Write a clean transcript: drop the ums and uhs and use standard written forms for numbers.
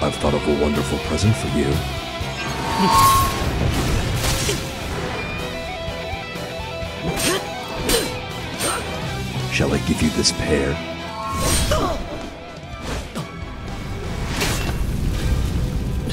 I've thought of a wonderful present for you. Shall I give you this pear?